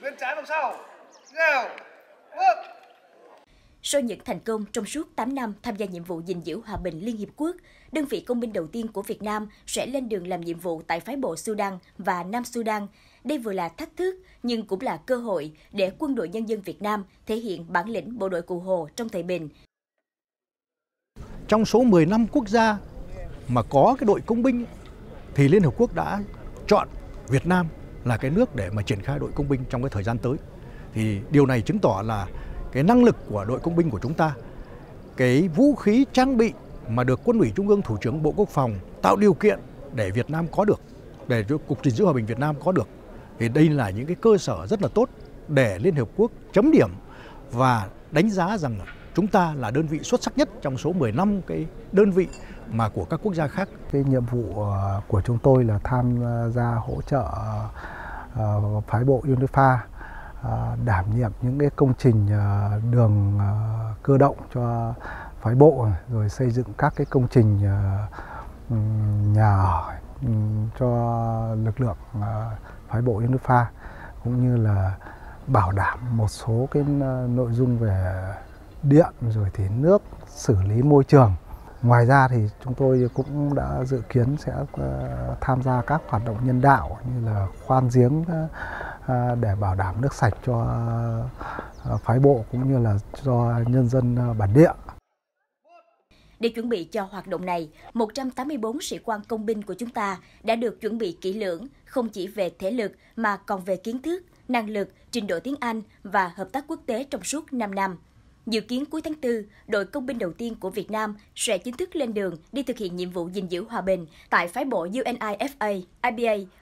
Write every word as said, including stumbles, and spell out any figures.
bên trái vòng sau. Nào, bước. Sau những thành công trong suốt tám năm tham gia nhiệm vụ gìn giữ hòa bình Liên Hiệp Quốc, đơn vị công binh đầu tiên của Việt Nam sẽ lên đường làm nhiệm vụ tại phái bộ Sudan và Nam Sudan. Đây vừa là thách thức nhưng cũng là cơ hội để Quân đội Nhân dân Việt Nam thể hiện bản lĩnh bộ đội Cụ Hồ trong thời bình. Trong số mười lăm quốc gia mà có cái đội công binh thì Liên Hợp Quốc đã chọn Việt Nam là cái nước để mà triển khai đội công binh trong cái thời gian tới. Thì điều này chứng tỏ là cái năng lực của đội công binh của chúng ta, cái vũ khí trang bị mà được Quân ủy Trung ương, Thủ trưởng Bộ Quốc phòng tạo điều kiện để Việt Nam có được, để Cục gìn giữ hòa bình Việt Nam có được. Thì đây là những cái cơ sở rất là tốt để Liên Hợp Quốc chấm điểm và đánh giá rằng chúng ta là đơn vị xuất sắc nhất trong số mười lăm cái đơn vị mà của các quốc gia khác. Cái nhiệm vụ của chúng tôi là tham gia hỗ trợ phái bộ UNIFA đảm nhiệm những cái công trình đường cơ động cho phái bộ, rồi xây dựng các cái công trình nhà ở cho lực lượng phái bộ UNIFA, cũng như là bảo đảm một số cái nội dung về điện rồi thì nước, xử lý môi trường. Ngoài ra thì chúng tôi cũng đã dự kiến sẽ tham gia các hoạt động nhân đạo như là khoan giếng để bảo đảm nước sạch cho phái bộ cũng như là cho nhân dân bản địa. Để chuẩn bị cho hoạt động này, một trăm tám mươi tư sĩ quan công binh của chúng ta đã được chuẩn bị kỹ lưỡng, không chỉ về thể lực mà còn về kiến thức, năng lực, trình độ tiếng Anh và hợp tác quốc tế trong suốt năm năm. Dự kiến cuối tháng tư, đội công binh đầu tiên của Việt Nam sẽ chính thức lên đường đi thực hiện nhiệm vụ gìn giữ hòa bình tại phái bộ UNIFA, I B A